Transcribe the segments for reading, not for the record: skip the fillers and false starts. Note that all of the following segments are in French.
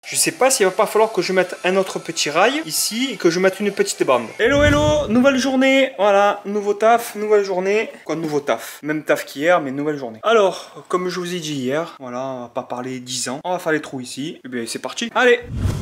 Je sais pas s'il va pas falloir que je mette un autre petit rail ici et que je mette une petite bande. Hello, hello, nouvelle journée. Voilà, nouveau taf, nouvelle journée. Quoi, nouveau taf? Même taf qu'hier, mais nouvelle journée. Alors, comme je vous ai dit hier, voilà, on va pas parler 10 ans. On va faire les trous ici. Et bien, c'est parti. Allez!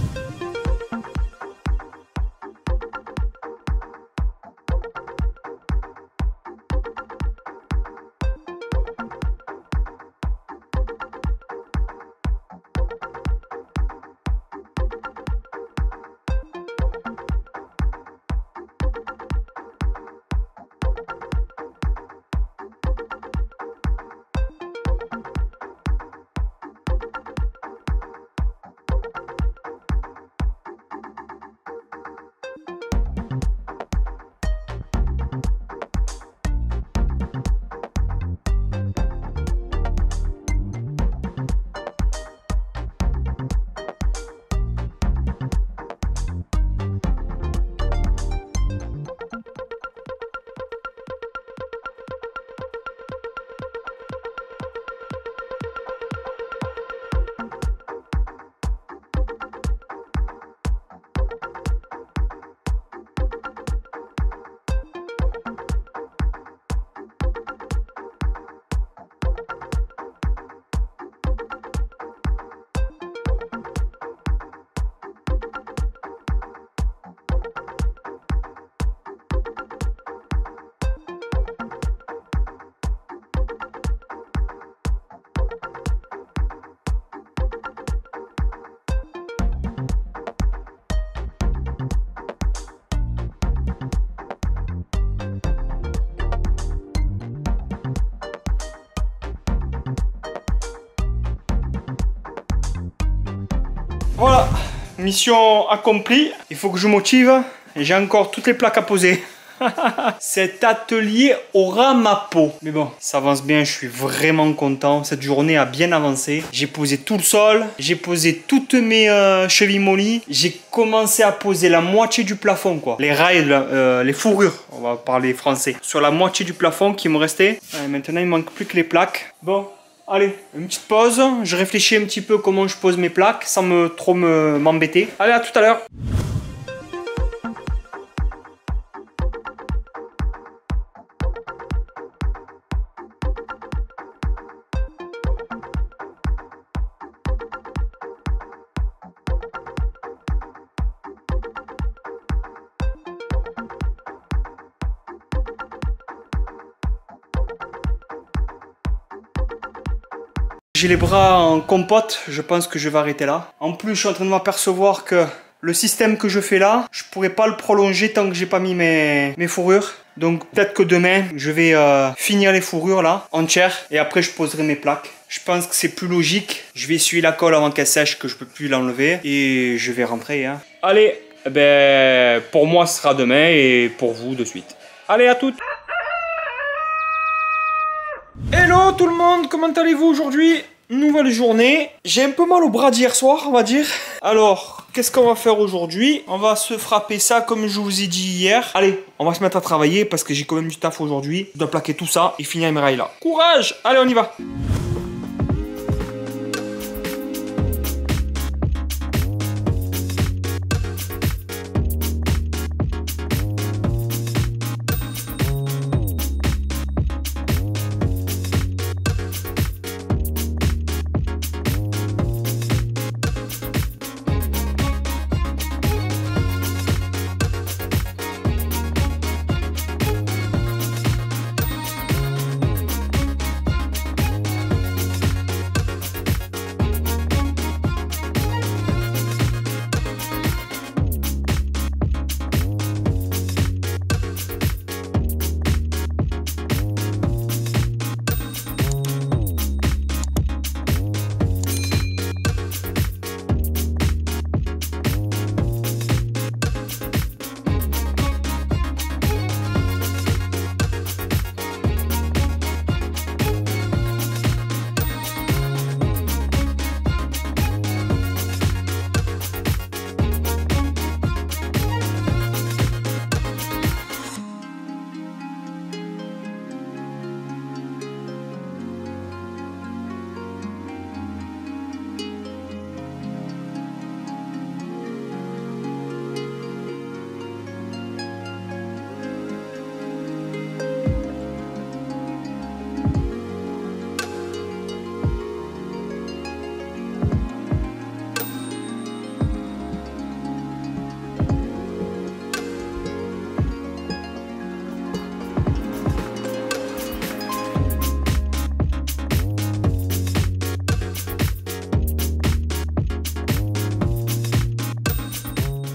Voilà, mission accomplie. Il faut que je motive. J'ai encore toutes les plaques à poser. Cet atelier aura ma peau. Mais bon, ça avance bien, je suis vraiment content. Cette journée a bien avancé. J'ai posé tout le sol. J'ai posé toutes mes chevilles mollies. J'ai commencé à poser la moitié du plafond, quoi. Les rails, les fourrures, on va parler français. Sur la moitié du plafond qui me restait. Maintenant, il ne manque plus que les plaques. Bon. Allez, une petite pause, je réfléchis un petit peu comment je pose mes plaques sans trop m'embêter. Allez, à tout à l'heure. J'ai les bras en compote, je pense que je vais arrêter là. En plus, je suis en train de m'apercevoir que le système que je fais là, je pourrais pas le prolonger tant que j'ai pas mis mes fourrures. Donc peut-être que demain, je vais finir les fourrures là, entières, et après je poserai mes plaques. Je pense que c'est plus logique. Je vais essuyer la colle avant qu'elle sèche, que je peux plus l'enlever, et je vais rentrer. Hein. Allez, ben, pour moi ce sera demain, et pour vous de suite. Allez, à toutes. Hello tout le monde, comment allez-vous aujourd'hui? Nouvelle journée. J'ai un peu mal au bras d'hier soir, on va dire. Alors, qu'est-ce qu'on va faire aujourd'hui? On va se frapper ça comme je vous ai dit hier. Allez, on va se mettre à travailler parce que j'ai quand même du taf aujourd'hui. Je dois plaquer tout ça et finir mes rails là. Courage! Allez, on y va!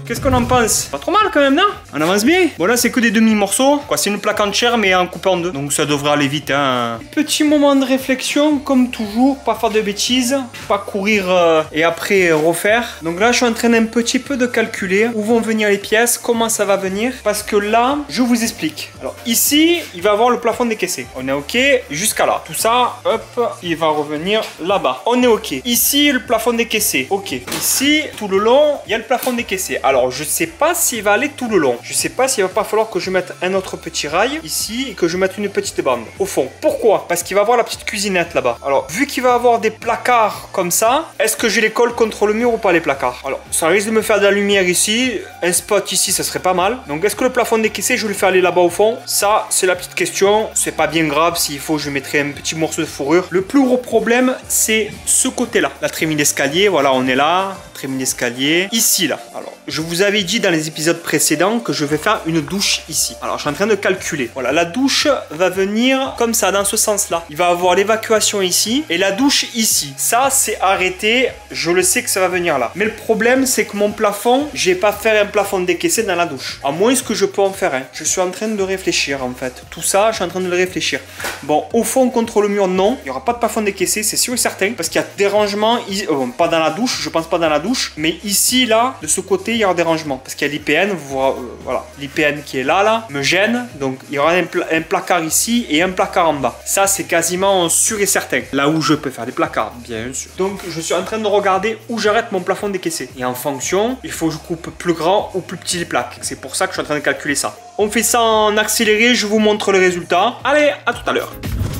Qu'est-ce qu'on en pense? Pas trop mal quand même, non? On avance bien. Bon là c'est que des demi-morceaux. Quoi, c'est une plaque entière mais en coupé en deux. Donc ça devrait aller vite, hein. Petit moment de réflexion, comme toujours, pas faire de bêtises, pas courir et après refaire. Donc là je suis en train d'un petit peu de calculer où vont venir les pièces, comment ça va venir. Parce que là, je vous explique. Alors ici, il va avoir le plafond décaissé. On est ok jusqu'à là. Tout ça, hop, il va revenir là-bas. On est ok. Ici, le plafond décaissé. Ok. Ici, tout le long, il y a le plafond décaissé. Alors, je sais pas s'il va aller tout le long. Je sais pas s'il va pas falloir que je mette un autre petit rail ici et que je mette une petite bande au fond. Pourquoi? Parce qu'il va avoir la petite cuisinette là-bas. Alors, vu qu'il va avoir des placards comme ça, est-ce que je les colle contre le mur ou pas les placards? Alors, ça risque de me faire de la lumière ici. Un spot ici, ça serait pas mal. Donc, est-ce que le plafond décaissé, je vais le faire aller là-bas au fond? Ça, c'est la petite question. C'est pas bien grave. S'il faut, je mettrai un petit morceau de fourrure. Le plus gros problème, c'est ce côté-là. La trémie d'escalier, voilà, on est là. Trémie d'escalier. Ici, là. Alors, je vous avais dit dans les épisodes précédents que je vais faire une douche ici. Alors, je suis en train de calculer. Voilà, la douche va venir comme ça, dans ce sens-là. Il va avoir l'évacuation ici et la douche ici. Ça, c'est arrêté. Je le sais que ça va venir là. Mais le problème, c'est que mon plafond, je vais pas faire un plafond décaissé dans la douche. À moins que je peux en faire un. Je suis en train de réfléchir, en fait. Tout ça, je suis en train de le réfléchir. Bon, au fond, contre le mur, non. Il n'y aura pas de plafond décaissé, c'est sûr et certain. Parce qu'il y a des rangements. Bon, pas dans la douche, je pense pas dans la douche. Mais ici, là, de ce côté, il y aura des rangements. Parce qu'il y a l'IPN, voilà. L'IPN qui est là, me gêne. Donc, il y aura un placard ici et un placard en bas. Ça, c'est quasiment sûr et certain. Là où je peux faire des placards, bien sûr. Donc, je suis en train de regarder où j'arrête mon plafond décaissé. Et en fonction, il faut que je coupe plus grand ou plus petit les plaques. C'est pour ça que je suis en train de calculer ça. On fait ça en accéléré, je vous montre le résultat. Allez, à tout à l'heure.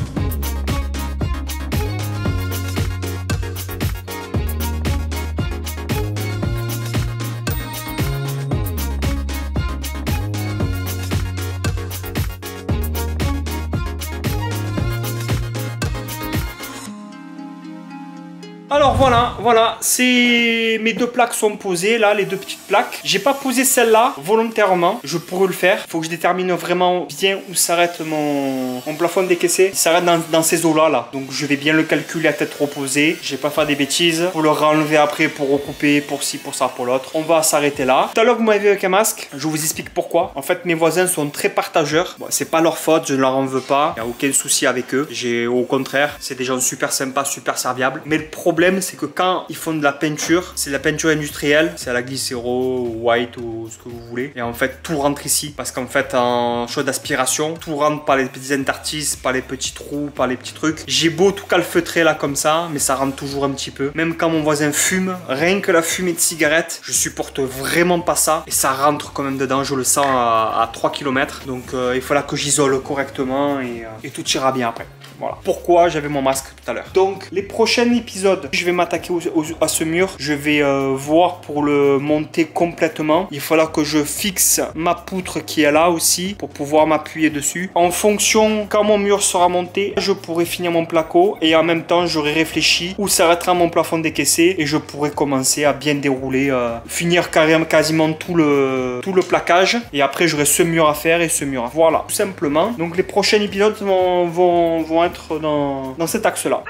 Alors voilà, c'est mes deux plaques sont posées là, les deux petites plaques. J'ai pas posé celle-là volontairement, je pourrais le faire. Il faut que je détermine vraiment bien où s'arrête mon plafond décaissé. Il s'arrête dans ces eaux là. Donc je vais bien le calculer à tête reposée. Je vais pas faire des bêtises. Pour le renlever après, pour recouper, pour ci, pour ça, pour l'autre. On va s'arrêter là. Tout à l'heure vous m'avez vu avec un masque, je vous explique pourquoi. En fait mes voisins sont très partageurs. Bon, c'est pas leur faute, je ne leur en veux pas. Il n'y a aucun souci avec eux. Au contraire, c'est des gens super sympas, super serviables. Mais le problème, c'est que quand ils font de la peinture, c'est de la peinture industrielle, c'est à la glycéro, white ou ce que vous voulez. Et en fait, tout rentre ici. Parce qu'en fait, en chaud d'aspiration, tout rentre par les petits interstices, par les petits trous, par les petits trucs. J'ai beau tout calfeutrer là comme ça, mais ça rentre toujours un petit peu. Même quand mon voisin fume, rien que la fumée de cigarette, je supporte vraiment pas ça. Et ça rentre quand même dedans, je le sens à 3 km. Donc il faut là que j'isole correctement et tout ira bien après. Voilà pourquoi j'avais mon masque tout à l'heure. Donc les prochains épisodes, je vais m'attaquer à ce mur. Je vais voir pour le monter complètement. Il faudra que je fixe ma poutre qui est là aussi pour pouvoir m'appuyer dessus. En fonction, quand mon mur sera monté, je pourrai finir mon placo et en même temps j'aurai réfléchi où s'arrêtera mon plafond décaissé et je pourrai commencer à bien dérouler, finir quasiment tout le plaquage et après j'aurai ce mur à faire et ce mur à faire. Voilà, tout simplement. Donc les prochains épisodes vont être dans cet axe-là.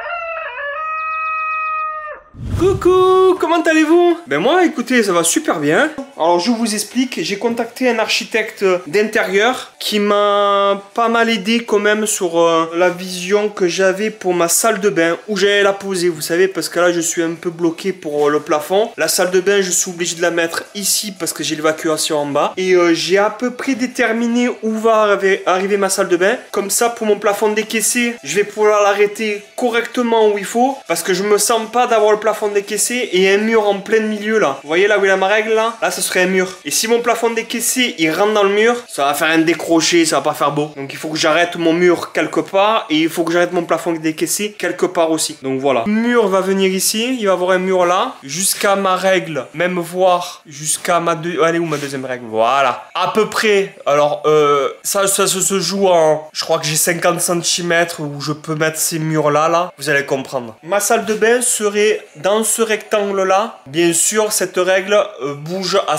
Coucou, comment allez-vous? Ben moi, écoutez, ça va super bien. Alors je vous explique, j'ai contacté un architecte d'intérieur qui m'a pas mal aidé quand même sur la vision que j'avais pour ma salle de bain, où j'allais la poser, vous savez, parce que là je suis un peu bloqué pour le plafond. La salle de bain, je suis obligé de la mettre ici parce que j'ai l'évacuation en bas. Et j'ai à peu près déterminé où va arriver ma salle de bain. Comme ça, pour mon plafond décaissé, je vais pouvoir l'arrêter correctement où il faut, parce que je me sens pas d'avoir le plafond décaissé et un mur en plein milieu là. Vous voyez là où il a ma règle là? Là ce serait un mur. Et si mon plafond décaissé il rentre dans le mur, ça va faire un décroché, ça va pas faire beau. Donc il faut que j'arrête mon mur quelque part et il faut que j'arrête mon plafond décaissé quelque part aussi. Donc voilà. Le mur va venir ici, il va y avoir un mur là, jusqu'à ma règle, même voir jusqu'à ma allez où ma deuxième règle? Voilà. À peu près. Alors ça se joue en, je crois que j'ai 50 cm où je peux mettre ces murs là. Vous allez comprendre. Ma salle de bain serait dans ce rectangle là. Bien sûr cette règle bouge à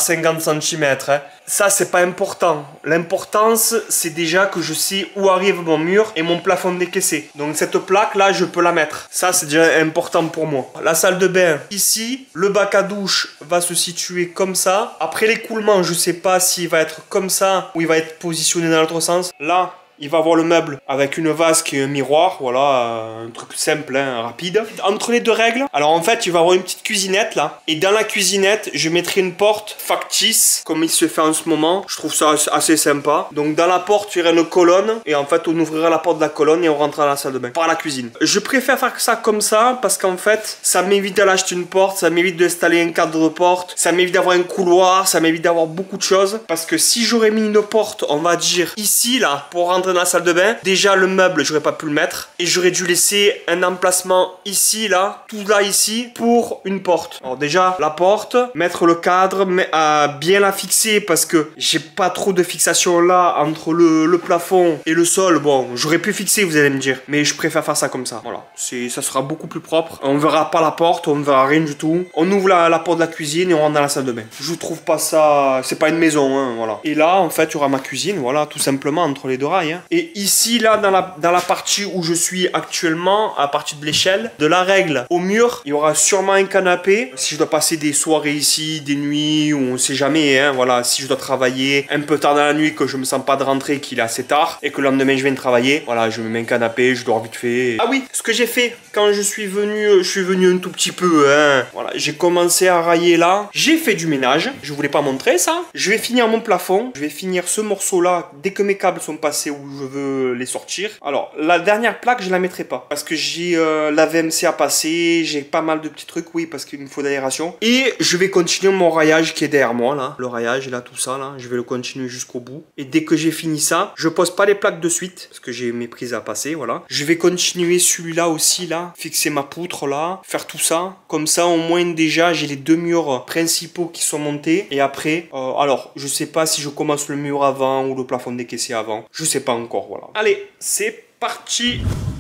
50 cm. Hein. Ça, c'est pas important. L'importance, c'est déjà que je sais où arrive mon mur et mon plafond décaissé. Donc cette plaque-là, je peux la mettre. Ça, c'est déjà important pour moi. La salle de bain, ici. Le bac à douche va se situer comme ça. Après l'écoulement, je sais pas s'il va être comme ça ou il va être positionné dans l'autre sens. Là, il va avoir le meuble avec une vasque et un miroir, voilà, un truc simple, hein, rapide. Entre les deux règles, alors en fait, il va avoir une petite cuisinette là. Et dans la cuisinette, je mettrai une porte factice, comme il se fait en ce moment. Je trouve ça assez sympa. Donc dans la porte, il y aura une colonne. Et en fait, on ouvrira la porte de la colonne et on rentrera dans la salle de bain, par la cuisine. Je préfère faire ça comme ça, parce qu'en fait, ça m'évite d'aller acheter une porte, ça m'évite d'installer un cadre de porte, ça m'évite d'avoir un couloir, ça m'évite d'avoir beaucoup de choses. Parce que si j'aurais mis une porte, on va dire, ici là, pour rentrer dans la salle de bain, déjà le meuble j'aurais pas pu le mettre et j'aurais dû laisser un emplacement ici là, tout là ici pour une porte. Alors déjà la porte, mettre le cadre, mais bien la fixer parce que j'ai pas trop de fixation là entre le plafond et le sol. Bon, j'aurais pu fixer, vous allez me dire, mais je préfère faire ça comme ça. Voilà, ça sera beaucoup plus propre. On verra pas la porte, on verra rien du tout. On ouvre la porte de la cuisine et on rentre dans la salle de bain. Je trouve pas ça, c'est pas une maison, hein, voilà. Et là en fait il y aura ma cuisine, voilà, tout simplement entre les deux rails. Hein. Et ici, là, dans la partie où je suis actuellement, à partir de l'échelle, de la règle au mur, il y aura sûrement un canapé. Si je dois passer des soirées ici, des nuits, où on sait jamais, hein, voilà, si je dois travailler un peu tard dans la nuit, que je me sens pas de rentrer, qu'il est assez tard, et que le lendemain je viens de travailler, voilà, je me mets un canapé, je dors vite fait. Ah oui, ce que j'ai fait quand je suis venu un tout petit peu, hein, voilà, j'ai commencé à railler là, j'ai fait du ménage, je voulais pas montrer ça, je vais finir mon plafond, je vais finir ce morceau là, dès que mes câbles sont passés où je veux les sortir. Alors, la dernière plaque, je la mettrai pas. Parce que j'ai la VMC à passer, j'ai pas mal de petits trucs, oui, parce qu'il me faut d'aération. Et je vais continuer mon raillage qui est derrière moi, là. Le raillage, là, tout ça, là. Je vais le continuer jusqu'au bout. Et dès que j'ai fini ça, je pose pas les plaques de suite, parce que j'ai mes prises à passer, voilà. Je vais continuer celui-là aussi, là. Fixer ma poutre, là. Faire tout ça. Comme ça, au moins, déjà, j'ai les deux murs principaux qui sont montés. Et après, alors, je sais pas si je commence le mur avant ou le plafond décaissé avant. Je sais pas encore. Voilà. Allez, c'est parti.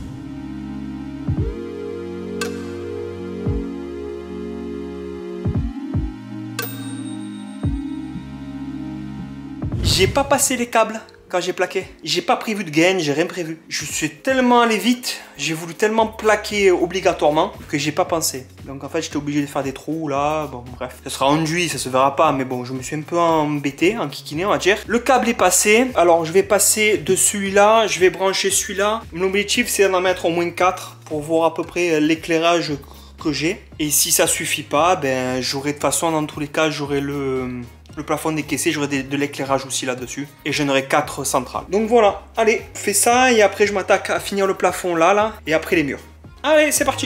J'ai pas passé les câbles quand j'ai plaqué. J'ai pas prévu de gain, j'ai rien prévu. Je suis tellement allé vite, j'ai voulu tellement plaquer obligatoirement que j'ai pas pensé. Donc en fait j'étais obligé de faire des trous là, bon bref. Ça sera enduit, ça se verra pas, mais bon je me suis un peu embêté, enquiquiné on va dire. Le câble est passé, alors je vais passer de celui-là, je vais brancher celui-là. Mon objectif c'est d'en mettre au moins 4 pour voir à peu près l'éclairage que j'ai. Et si ça suffit pas, ben j'aurai de toute façon dans tous les cas j'aurai le plafond décaissé, j'aurai de l'éclairage aussi là-dessus. Et j'en aurai 4 centrales. Donc voilà, allez, fais ça et après je m'attaque à finir le plafond là, et après les murs. Allez, c'est parti!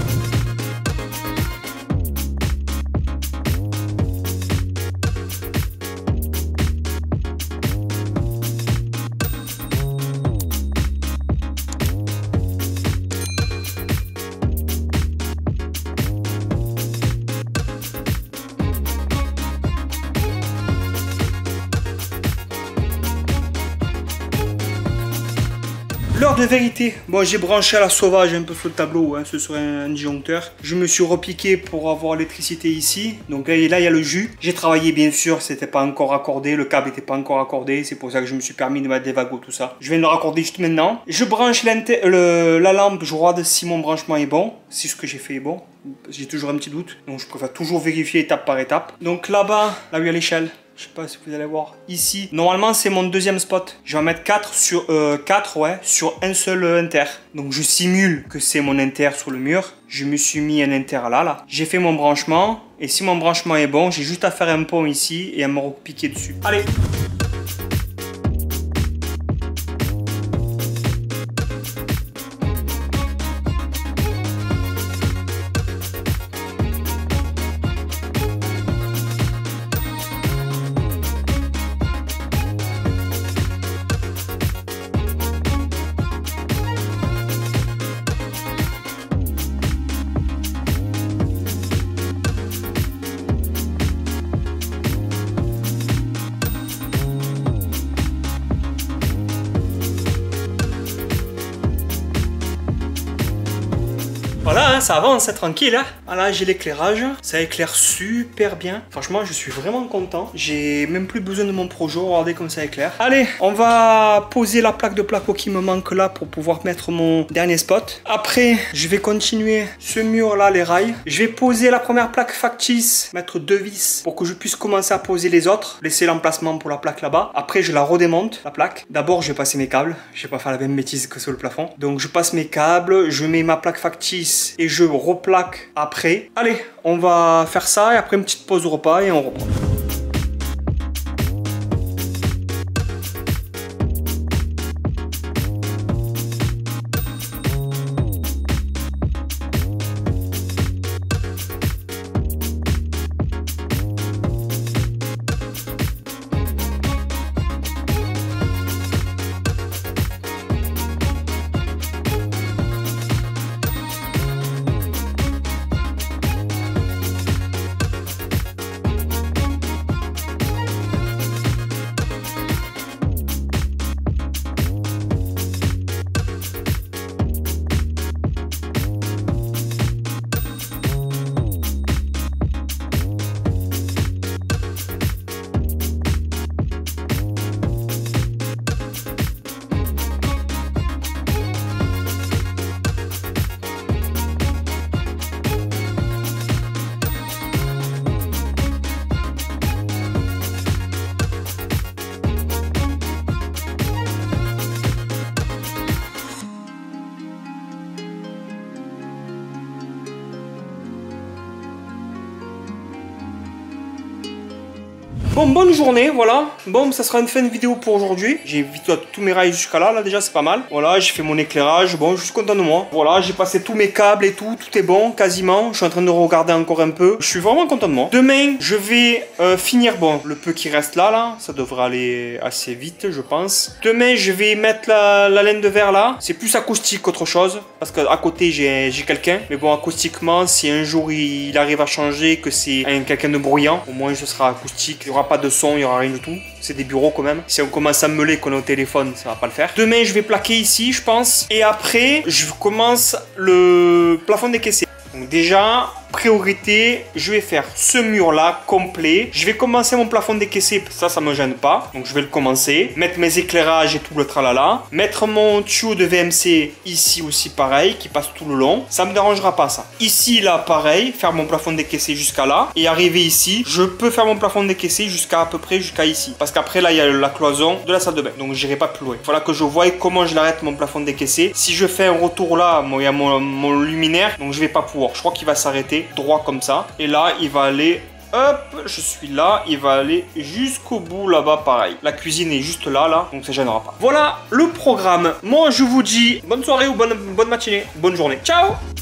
L'heure de vérité, bon j'ai branché à la sauvage un peu sur le tableau, hein, ce serait un disjoncteur. Je me suis repiqué pour avoir l'électricité ici, donc là il y a le jus. J'ai travaillé bien sûr, c'était pas encore accordé, le câble n'était pas encore accordé, c'est pour ça que je me suis permis de mettre des wagons, tout ça. Je viens de le raccorder juste maintenant. Je branche la lampe, je regarde si mon branchement est bon, si ce que j'ai fait est bon. J'ai toujours un petit doute, donc je préfère toujours vérifier étape par étape. Donc là-bas, là où il y a l'échelle, je sais pas si vous allez voir ici. Normalement, c'est mon deuxième spot. Je vais en mettre 4 sur sur un seul inter. Donc je simule que c'est mon inter sur le mur. Je me suis mis un inter là. J'ai fait mon branchement et si mon branchement est bon, j'ai juste à faire un pont ici et à me repiquer dessus. Allez. là, ça avance, hein, tranquille. Hein. Voilà, j'ai l'éclairage. Ça éclaire super bien. Franchement, je suis vraiment content. J'ai même plus besoin de mon Projo. Regardez comme ça éclaire. Allez, on va poser la plaque de placo qui me manque là pour pouvoir mettre mon dernier spot. Après, je vais continuer ce mur là, les rails. Je vais poser la première plaque factice, mettre 2 vis pour que je puisse commencer à poser les autres. Laisser l'emplacement pour la plaque là-bas. Après, je la redémonte, la plaque. D'abord, je vais passer mes câbles. Je vais pas faire la même bêtise que sur le plafond. Donc, je passe mes câbles, je mets ma plaque factice et je replaque après. Allez, on va faire ça et après une petite pause au repas et on reprend. Bon, bonne journée, voilà. Bon, ça sera une fin de vidéo pour aujourd'hui. J'ai vidé tous mes rails jusqu'à là, déjà c'est pas mal. Voilà, j'ai fait mon éclairage, bon, je suis content de moi. Voilà, j'ai passé tous mes câbles et tout est bon, quasiment. Je suis en train de regarder encore un peu. Je suis vraiment content de moi. Demain, je vais finir, bon, le peu qui reste là, ça devrait aller assez vite, je pense. Demain, je vais mettre la laine de verre là. C'est plus acoustique qu'autre chose, parce qu'à côté, j'ai quelqu'un. Mais bon, acoustiquement, si un jour il arrive à changer, que c'est quelqu'un de bruyant, au moins ce sera acoustique. Il n'y aura pas de son, il n'y aura rien du tout. C'est des bureaux quand même. Si on commence à meuler qu'on est au téléphone, ça va pas le faire. Demain, je vais plaquer ici, je pense. Et après, je commence le plafond décaissé. Donc déjà, priorité, je vais faire ce mur là complet. Je vais commencer mon plafond décaissé, ça me gêne pas. Donc je vais le commencer, mettre mes éclairages et tout le tralala, mettre mon tuyau de VMC ici aussi pareil, qui passe tout le long. Ça me dérangera pas ça. Ici là pareil, faire mon plafond décaissé jusqu'à là. Et arriver ici, je peux faire mon plafond décaissé jusqu'à peu près jusqu'à ici. Parce qu'après là, il y a la cloison de la salle de bain. Donc j'irai pas plus loin. Il faudra que je voie comment je l'arrête mon plafond décaissé. Si je fais un retour là, il y a mon luminaire, donc je vais pas pouvoir. Je crois qu'il va s'arrêter droit comme ça, et là il va aller, hop, je suis là, il va aller jusqu'au bout là-bas pareil. La cuisine est juste là, donc ça gênera pas. Voilà le programme. Moi je vous dis bonne soirée ou bonne matinée, bonne journée, ciao.